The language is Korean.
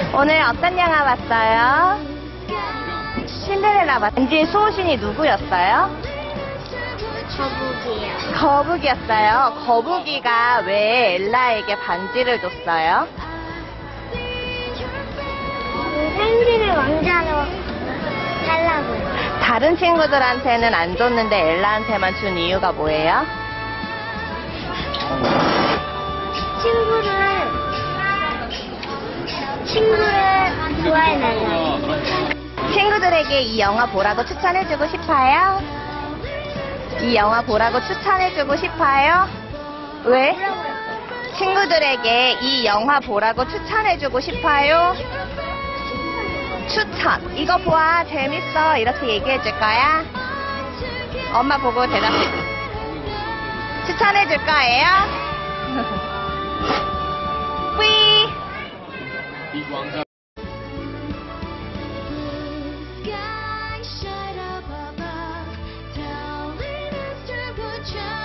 오늘 어떤 영화 봤어요? 신데렐라 봤어요. 왠지 수호신이 누구였어요? 거북이요. 거북이였어요. 거북이가 왜 엘라에게 반지를 줬어요? 생기를 왕자로 하려고요. 다른 친구들한테는 안 줬는데 엘라한테만 준 이유가 뭐예요? 친구를 좋아해달라고. 친구들에게 이 영화 보라고 추천해주고 싶어요? 이 영화 보라고 추천해주고 싶어요? 왜? 친구들에게 이 영화 보라고 추천해주고 싶어요? 추천. 이거 보아. 재밌어. 이렇게 얘기해줄 거야? 엄마 보고 대답해. 추천해줄 거예요? 뿌이. Sky shine up above, telling us to put your